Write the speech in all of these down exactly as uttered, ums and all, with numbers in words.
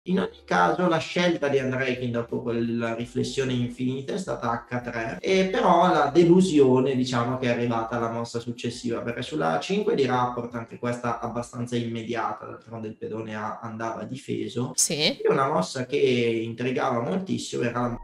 In ogni caso la scelta di Andrejkin dopo quella riflessione infinita è stata acca tre, e però la delusione diciamo che è arrivata alla mossa successiva, perché sulla a cinque di Rapport, anche questa abbastanza immediata, d'altronde il pedone A andava difeso, Sì. e una mossa che intrigava moltissimo era la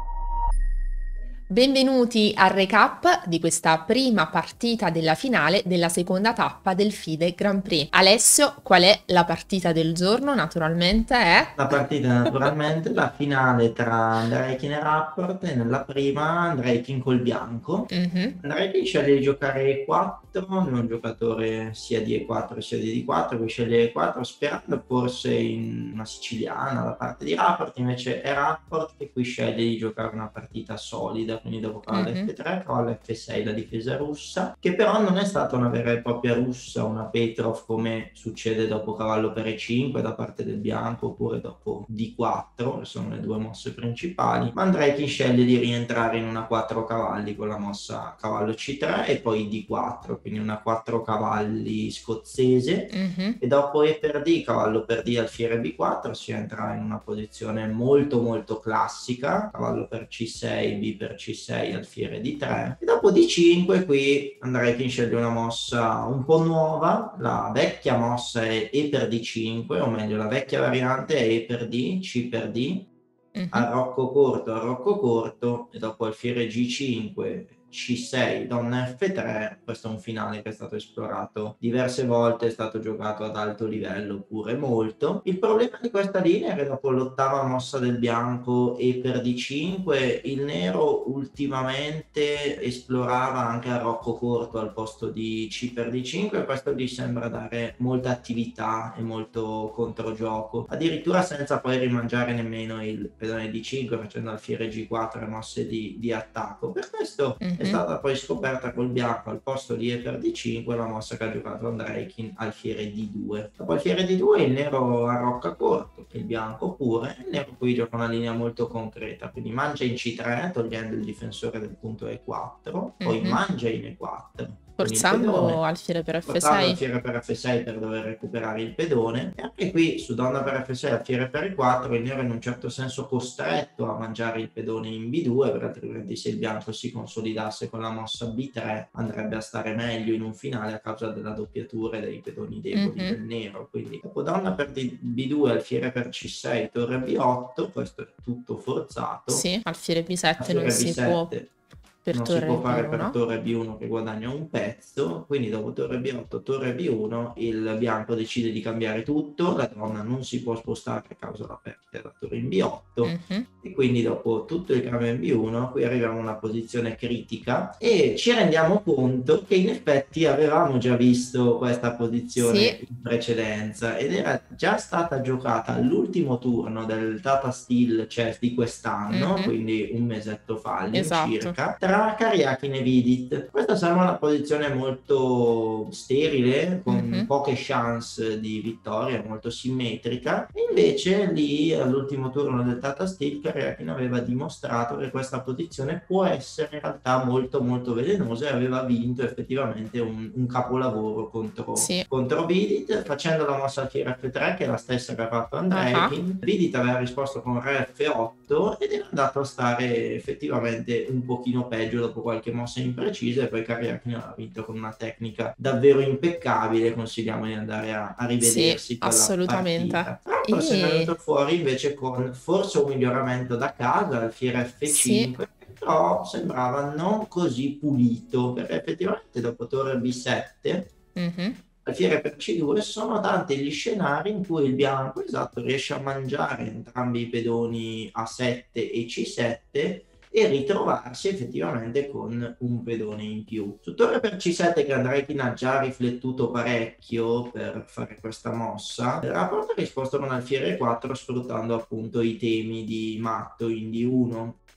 Benvenuti al recap di questa prima partita della finale della seconda tappa del FIDE Grand Prix. Alessio, qual è la partita del giorno? Naturalmente è... La partita naturalmente, la finale tra Andrejkin e Rapport, e nella prima Andrejkin col bianco. Mhm. Andrejkin sceglie di giocare E quattro, è un giocatore sia di E quattro sia di D quattro, che sceglie E quattro sperando forse in una siciliana da parte di Rapport, invece è Rapport che qui sceglie di giocare una partita solida, quindi dopo cavallo Mhm. effe tre, cavallo effe sei, la difesa russa, che però non è stata una vera e propria russa, una Petrov come succede dopo cavallo per E cinque da parte del bianco, oppure dopo D quattro, che sono le due mosse principali, ma Andrejkin sceglie di rientrare in una quattro cavalli con la mossa cavallo C tre e poi D quattro, quindi una quattro cavalli scozzese, Mhm. e dopo E per D, cavallo per D, alfiere B quattro, si entra in una posizione molto molto classica, cavallo per C sei, B per C sei, alfiere D tre, e dopo D cinque qui Andrejkin sceglie una mossa un po' nuova, la vecchia mossa è E per D cinque, o meglio la vecchia variante è E per D, C per D, Mhm. arrocco corto, arrocco corto, e dopo alfiere G cinque, C sei, donna effe tre. Questo è un finale che è stato esplorato diverse volte, è stato giocato ad alto livello pure molto. Il problema di questa linea è che dopo l'ottava mossa del bianco E per D cinque, il nero ultimamente esplorava anche arrocco corto al posto di C per D cinque, e questo gli sembra dare molta attività e molto controgioco, addirittura senza poi rimangiare nemmeno il pedone D cinque, facendo alfiere G quattro e mosse di, di attacco. Per questo è Mhm. stata poi scoperta col bianco al posto di E per D cinque la mossa che ha giocato Andrejkin, alfiere D due. Dopo alfiere D due il nero arrocca corto, il bianco pure, il nero qui gioca una linea molto concreta, quindi mangia in C tre togliendo il difensore del punto E quattro, poi Mhm. mangia in E quattro con il Forzando pedone, alfiere per portando effe sei. alfiere per effe sei per dover recuperare il pedone, e anche qui su donna per effe sei, alfiere per E quattro, il nero è in un certo senso costretto a mangiare il pedone in B due, perché altrimenti se il bianco si consolidasse con la mossa B tre andrebbe a stare meglio in un finale a causa della doppiatura dei pedoni deboli Mhm. del nero. Quindi dopo donna per B due, alfiere per C sei, torre B otto, questo è tutto forzato, Sì, alfiere B sette non alfiere si può B sette per non si può torre fare per B uno. torre B uno che guadagna un pezzo, quindi dopo torre B otto, torre B uno, il bianco decide di cambiare tutto, la donna non si può spostare a causa della perdita della torre in B otto, Mhm. e quindi dopo tutto il cambio in B uno qui arriviamo a una posizione critica, e ci rendiamo conto che in effetti avevamo già visto questa posizione Sì. in precedenza, ed era già stata giocata all'ultimo turno del Tata Steel Chess di quest'anno, Mhm. quindi un mesetto fa Esatto. all'incirca, tra Karyakin e Vidit. Questa sembra una posizione molto sterile, con Mhm. poche chance di vittoria, molto simmetrica, e invece lì all'ultimo turno del Tata Steel Karyakin aveva dimostrato che questa posizione può essere in realtà molto molto velenosa, e aveva vinto effettivamente un, un capolavoro contro, Sì. contro Vidit, facendo la mossa alfiere effe tre, che è la stessa che ha fatto Ah. Andrejkin. Vidit aveva risposto con re effe otto ed era andato a stare effettivamente un pochino peggio dopo qualche mossa imprecisa, e poi Karyakin ha vinto con una tecnica davvero impeccabile. Consigliamo di andare a, a Sì, rivedersi quella assolutamente. partita. Rapport se ne è venuto E fuori invece con forse un miglioramento da casa, alfiere effe sì. cinque, però sembrava non così pulito, perché effettivamente dopo torre B sette, Mhm. alfiere per C due, sono tanti gli scenari in cui il bianco, esatto, riesce a mangiare entrambi i pedoni A sette e C sette e ritrovarsi effettivamente con un pedone in più. Su torre per C sette, che Andrejkin ha già riflettuto parecchio per fare questa mossa, Rapport ha risposto con alfiere quattro, sfruttando appunto i temi di matto in D uno.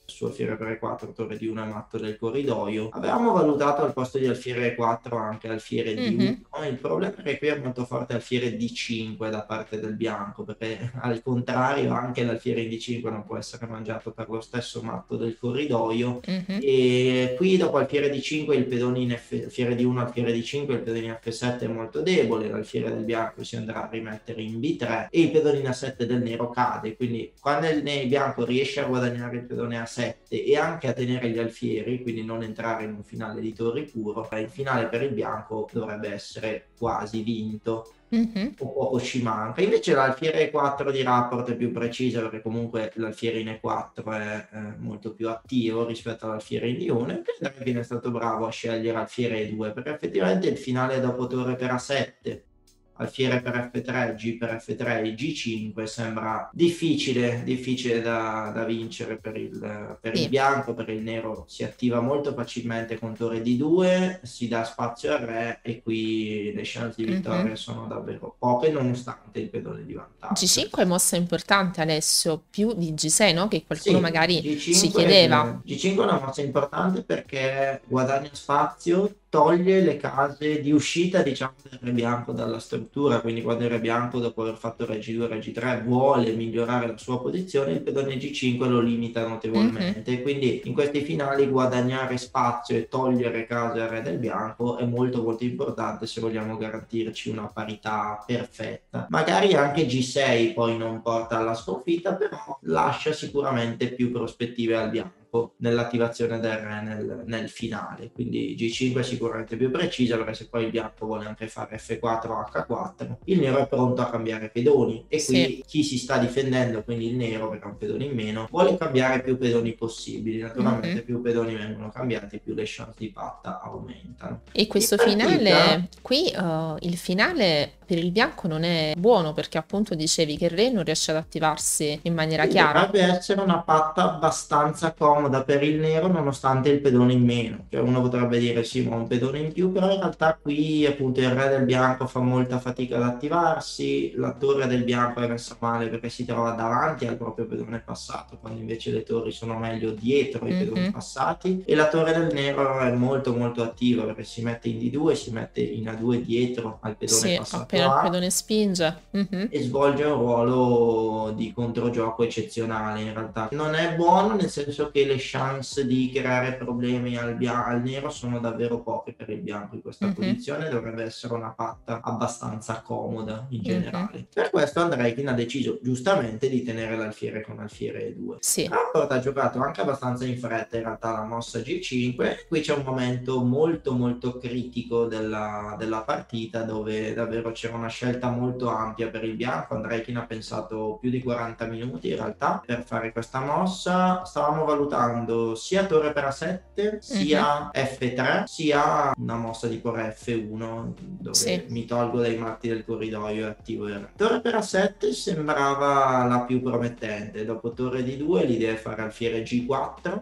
su alfiere per e quattro, torre di uno e matto del corridoio. Avevamo valutato al posto di alfiere e quattro anche alfiere D uno. Mhm. Il problema è che qui è molto forte alfiere D cinque da parte del bianco, perché al contrario anche l'alfiere in D cinque non può essere mangiato per lo stesso matto del corridoio. Mhm. E qui dopo alfiere D cinque il pedone in F, alfiere D uno, alfiere D cinque, il pedone in F sette è molto debole, l'alfiere del bianco si andrà a rimettere in B tre e il pedone in A sette del nero cade. Quindi quando il bianco riesce a guadagnare il pedone A sette e anche a tenere gli alfieri, quindi non entrare in un finale di torri puro, il finale per il bianco dovrebbe essere quasi vinto. Mhm. O poco ci manca. Invece l'alfiere e quattro di Rapport è più precisa, perché comunque l'alfiere in e quattro è eh, molto più attivo rispetto all'alfiere in D uno, e Draghin è stato bravo a scegliere alfiere e due, perché effettivamente il finale dopo torre per A sette, alfiere per F tre, G per F tre e G cinque sembra difficile, difficile da, da vincere per il, per Sì. il bianco, perché il nero si attiva molto facilmente con torre D due, si dà spazio al re e qui le chance di vittoria Mhm. sono davvero poche, nonostante il pedone di vantaggio. G cinque è mossa importante, Alessio, più di G sei, no? Che qualcuno Sì, magari G cinque, si chiedeva. G cinque è una mossa importante perché guadagna spazio, toglie le case di uscita, diciamo, del re bianco dalla struttura. Quindi quando il re bianco, dopo aver fatto re G due, re G tre, vuole migliorare la sua posizione, il pedone G cinque lo limita notevolmente. Mhm. Quindi in questi finali guadagnare spazio e togliere case al re del bianco è molto molto importante se vogliamo garantirci una parità perfetta. Magari anche G sei poi non porta alla sconfitta, però lascia sicuramente più prospettive al bianco nell'attivazione del re nel, nel finale. Quindi G cinque è sicuramente più precisa, perché se poi il bianco vuole anche fare F quattro o H quattro, il nero è pronto a cambiare pedoni, e Sì. qui chi si sta difendendo, quindi il nero, perché ha un pedone in meno, vuole cambiare più pedoni possibili. Naturalmente Mhm. più pedoni vengono cambiati, più le chance di patta aumentano. E questo In partita, finale, qui eh, il finale per il bianco non è buono, perché appunto dicevi che il re non riesce ad attivarsi in maniera sì, chiara. dovrebbe essere una patta abbastanza comoda per il nero, nonostante il pedone in meno. Cioè uno potrebbe dire sì, ma un pedone in più, però in realtà qui appunto il re del bianco fa molta fatica ad attivarsi, la torre del bianco è messa male perché si trova davanti al proprio pedone passato, quando invece le torri sono meglio dietro i pedoni Mhm. passati, e la torre del nero è molto molto attiva perché si mette in D due, si mette in A due dietro al pedone Sì, passato appena il A, pedone spinge. Mhm. e svolge un ruolo di controgioco eccezionale. In realtà non è buono, nel senso che le chance di creare problemi al, bia- al nero sono davvero poche per il bianco in questa Mhm. posizione. Dovrebbe essere una patta abbastanza comoda in Mhm. generale. Per questo Andreikin ha deciso giustamente di tenere l'alfiere con alfiere e due. Sì. Rapport ha giocato anche abbastanza in fretta in realtà la mossa G cinque. Qui c'è un momento molto molto critico della, della partita, dove davvero c'era una scelta molto ampia per il bianco. Andreikin ha pensato più di quaranta minuti in realtà per fare questa mossa. Stavamo valutando sia torre per A sette, sia F tre, sia una mossa di torre F uno, dove Sì. mi tolgo dai matti del corridoio e attivo il re. Torre per A sette sembrava la più promettente. Dopo torre D due l'idea è fare alfiere G quattro,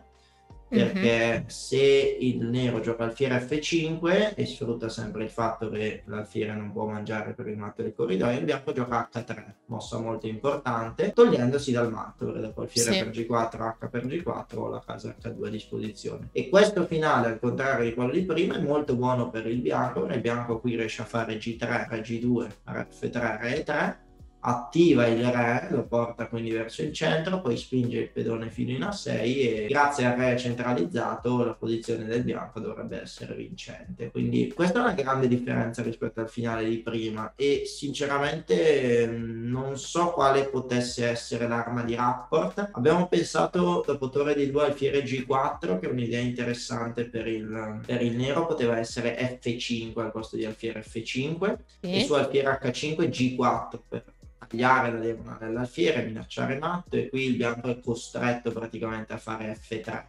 perché se il nero gioca alfiere F cinque e sfrutta sempre il fatto che l'alfiere non può mangiare per il matto del corridoio, il bianco gioca H tre, mossa molto importante, togliendosi dal matto, perché dopo alfiere Sì. per G quattro, H per G quattro, ho la casa H due a disposizione. E questo finale, al contrario di quello di prima, è molto buono per il bianco, perché il bianco qui riesce a fare G tre, Re G due, Re F tre, Re E tre, attiva il re, lo porta quindi verso il centro, poi spinge il pedone fino in A sei, e grazie al re centralizzato la posizione del bianco dovrebbe essere vincente. Quindi questa è una grande differenza rispetto al finale di prima, e sinceramente non so quale potesse essere l'arma di Rapport. Abbiamo pensato dopo torre D due alfiere G quattro, che è un'idea interessante per il, per il nero, poteva essere F cinque al posto di alfiere F cinque, Sì. e su alfiere H cinque G quattro per tagliare la diagonale dell'alfiere, minacciare matto, e qui il bianco è costretto praticamente a fare F tre. E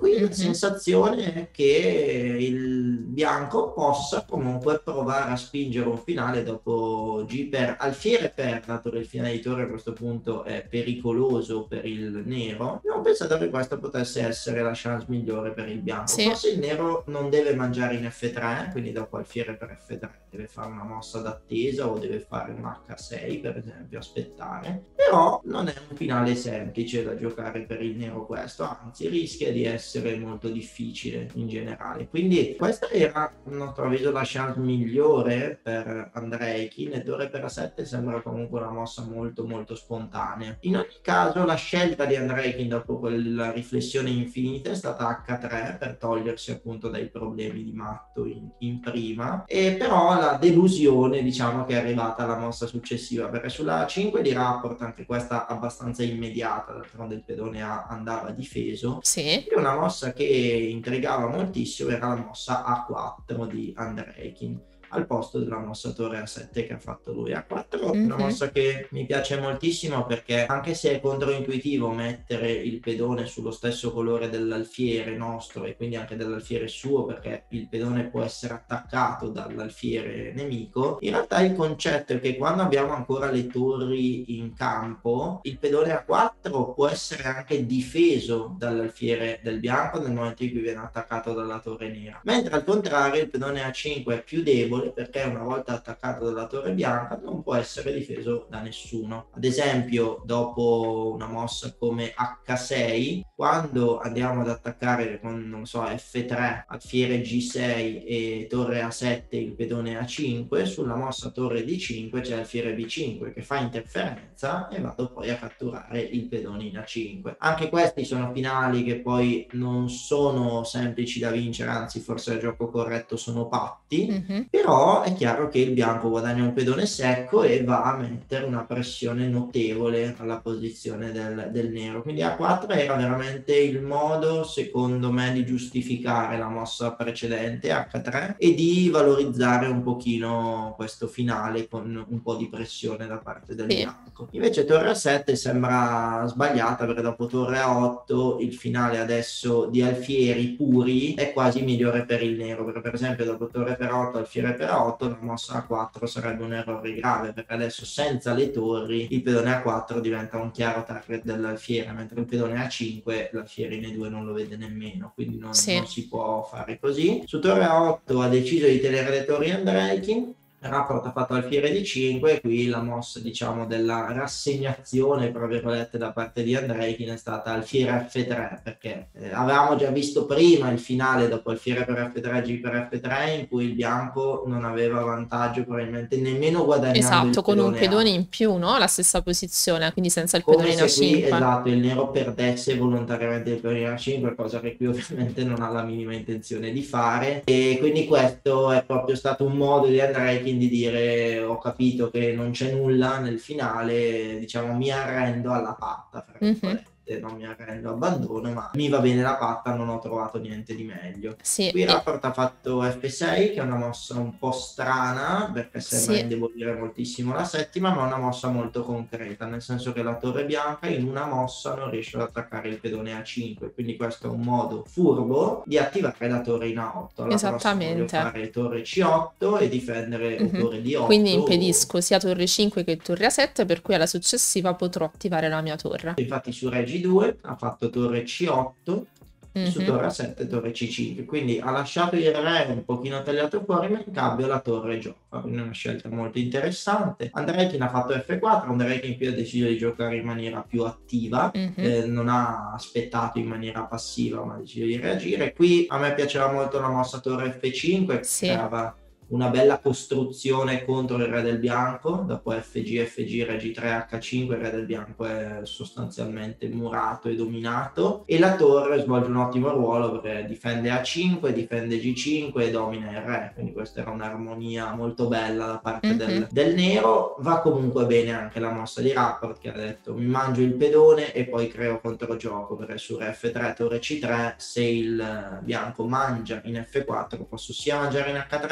qui la Mhm. sensazione è che il bianco possa comunque provare a spingere un finale dopo G per alfiere per, dato che il finale di torre a questo punto è pericoloso per il nero. Abbiamo pensato che questa potesse essere la chance migliore per il bianco. Sì, Forse il nero non deve mangiare in F tre, quindi dopo alfiere per F tre deve fare una mossa d'attesa o deve fare un H sei per esempio, aspettare. Però non è un finale semplice da giocare per il nero questo, anzi rischia di essere molto difficile in generale. Quindi questa era a nostro avviso la chance migliore per Andreichin, e torre per A sette sembra comunque una mossa molto molto spontanea. In ogni caso la scelta di Andreichin dopo quella riflessione infinita è stata H tre per togliersi appunto dai problemi di matto in, in prima, e però la delusione diciamo che è arrivata alla mossa successiva, perché sulla A cinque di Rapport, anche questa abbastanza immediata, d'altronde il pedone A andava difeso, sì. e una mossa che intrigava moltissimo era la mossa A quattro di Andreichin al posto della mossa torre A sette che ha fatto lui. A quattro una Mhm. mossa che mi piace moltissimo, perché anche se è controintuitivo mettere il pedone sullo stesso colore dell'alfiere nostro e quindi anche dell'alfiere suo, perché il pedone può essere attaccato dall'alfiere nemico, in realtà il concetto è che quando abbiamo ancora le torri in campo, il pedone A quattro può essere anche difeso dall'alfiere del bianco nel momento in cui viene attaccato dalla torre nera, mentre al contrario il pedone A cinque è più debole, perché una volta attaccato dalla torre bianca non può essere difeso da nessuno. Ad esempio dopo una mossa come H sei, quando andiamo ad attaccare con, non so, F tre, alfiere G sei e torre A sette il pedone A cinque, sulla mossa torre D cinque c'è alfiere B cinque che fa interferenza e vado poi a catturare il pedone in A cinque. Anche questi sono finali che poi non sono semplici da vincere, anzi forse il gioco corretto sono patti, Mhm. però è chiaro che il bianco guadagna un pedone secco e va a mettere una pressione notevole alla posizione del, del nero. Quindi A quattro era veramente il modo, secondo me, di giustificare la mossa precedente H tre e di valorizzare un pochino questo finale con un po' di pressione da parte del Sì. bianco. Invece torre A sette sembra sbagliata, perché dopo torre A otto il finale adesso di alfieri puri è quasi migliore per il nero, perché per esempio dopo torre per otto alfiere per A otto la mossa A quattro sarebbe un errore grave, perché adesso senza le torri il pedone A quattro diventa un chiaro target dell'alfiere, mentre il pedone A cinque l'alfiere in E due non lo vede nemmeno, quindi non, Sì. non si può fare così. Su torre A otto ha deciso di tenere le torri Andreichin, Rapport ha fatto alfiere di cinque, e qui la mossa diciamo della rassegnazione tra virgolette da parte di Andreichin è stata alfiere F tre, perché eh, avevamo già visto prima il finale dopo alfiere per F tre G per F tre in cui il bianco non aveva vantaggio probabilmente nemmeno guadagnando Esatto, il con un pedone pedone A, in più, no? La stessa posizione, quindi senza il pedone come in A se qui cinque. esatto il nero perdesse volontariamente il pedone A cinque, cosa che qui ovviamente non ha la minima intenzione di fare, e quindi questo è proprio stato un modo di Andreichin di dire: ho capito che non c'è nulla nel finale, diciamo mi arrendo alla patta, fra Mhm. virgolette, non mi arrendo, abbandono, ma mi va bene la patta, non ho trovato niente di meglio. Sì, Qui e- Rapport ha fatto F sei, che è una mossa un po' strana perché sembra sì, indebolire moltissimo la settima, ma è una mossa molto concreta, nel senso che la torre bianca in una mossa non riesce ad attaccare il pedone A cinque, quindi questo è un modo furbo di attivare la torre in A otto. Alla prossima voglio esattamente. fare torre C otto e difendere o Mhm. torre D Quindi otto o... impedisco sia torre cinque che torre A sette, per cui alla successiva potrò attivare la mia torre. Infatti su Re G due ha fatto torre C otto e su Mhm. torre A sette torre C cinque, quindi ha lasciato il re un pochino tagliato fuori, ma in cambio la torre gioca, quindi è una scelta molto interessante. Andreichin ha fatto F quattro, Andreichin qui ha deciso di giocare in maniera più attiva, Mhm. eh, non ha aspettato in maniera passiva ma ha deciso di reagire. Qui a me piaceva molto la mossa torre F cinque, che Sì. creava una bella costruzione contro il re del bianco. Dopo F G, F G, Re G tre, H cinque, il re del bianco è sostanzialmente murato e dominato, e la torre svolge un ottimo ruolo perché difende A cinque, difende G cinque e domina il re, quindi questa era un'armonia molto bella da parte del, Mhm. del nero. Va comunque bene anche la mossa di Rapport, che ha detto mi mangio il pedone e poi creo controgioco, perché su Re F tre, torre C tre, se il bianco mangia in F quattro posso sia mangiare in H tre sia fare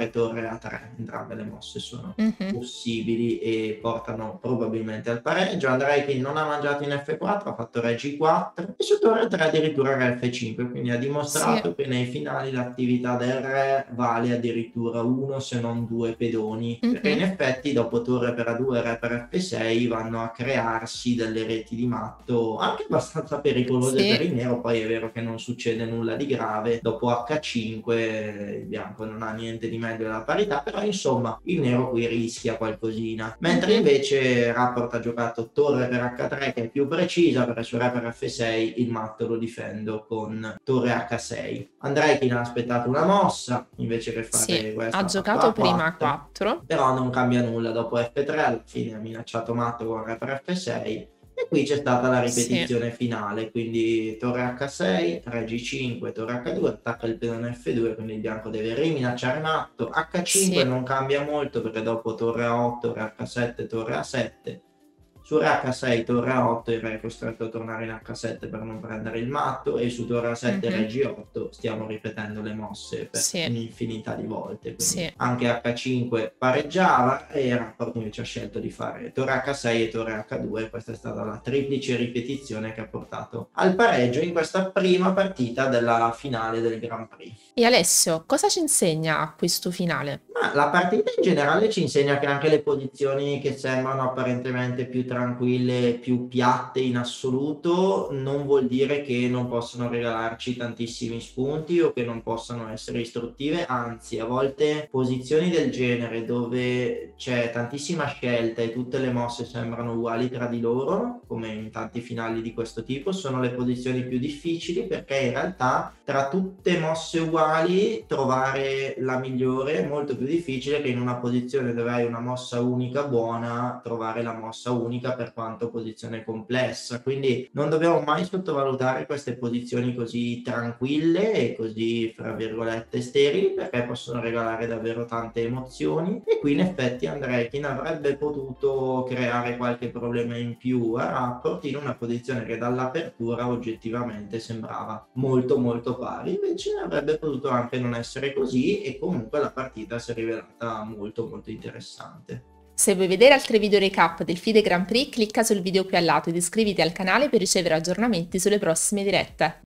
fare torre A tre, entrambe le mosse sono Mhm. possibili e portano probabilmente al pareggio. Andrei non ha mangiato in F quattro, ha fatto re G quattro e su torre tre addirittura re F cinque, quindi ha dimostrato Sì. che nei finali l'attività del re vale addirittura uno se non due pedoni, perché in Mhm. effetti dopo torre per A due e re per F sei vanno a crearsi delle reti di matto anche abbastanza pericolose per Sì. il nero. Poi è vero che non succede nulla di grave, dopo H cinque il bianco non ha niente di meglio della parità, però insomma il nero qui rischia qualcosina, mentre Mhm. invece Rapport ha giocato torre per H tre, che è più precisa, perché su re per F sei il matto lo difendo con torre H sei. Andrei ha aspettato una mossa invece che Sì, fare ha questa, ha fatto giocato prima a A quattro, quattro. però non cambia nulla. Dopo F tre alla fine ha minacciato matto con re per F sei e qui c'è stata la Sì. ripetizione finale, quindi torre H sei, re G cinque, torre H due, attacca il pedone F due, quindi il bianco deve riminacciare matto. H cinque Sì. non cambia molto perché dopo torre A otto, re H sette, torre A sette. Su re H sei, torre A otto, il re è costretto a tornare in H sette per non prendere il matto, e su torre A sette, re Mhm. G otto stiamo ripetendo le mosse per Sì. un'infinità di volte, quindi Sì. anche H cinque pareggiava e Rapport invece ha scelto di fare torre H sei e torre H due. Questa è stata la triplice ripetizione che ha portato al pareggio in questa prima partita della finale del Grand Prix. E Alessio, cosa ci insegna questo finale? Ma la partita in generale ci insegna che anche le posizioni che sembrano apparentemente più tranquille, più piatte in assoluto, non vuol dire che non possano regalarci tantissimi spunti o che non possano essere istruttive, anzi a volte posizioni del genere dove c'è tantissima scelta e tutte le mosse sembrano uguali tra di loro, come in tanti finali di questo tipo, sono le posizioni più difficili, perché in realtà tra tutte mosse uguali trovare la migliore è molto più difficile che in una posizione dove hai una mossa unica buona trovare la mossa unica, per quanto posizione complessa. Quindi non dobbiamo mai sottovalutare queste posizioni così tranquille e così fra virgolette sterili, perché possono regalare davvero tante emozioni. E qui in effetti Andrekin avrebbe potuto creare qualche problema in più a Rapport in una posizione che dall'apertura oggettivamente sembrava molto molto pari, invece avrebbe potuto anche non essere così e comunque la partita si è rivelata molto molto interessante. Se vuoi vedere altri video recap del FIDE Grand Prix, clicca sul video qui al lato ed iscriviti al canale per ricevere aggiornamenti sulle prossime dirette.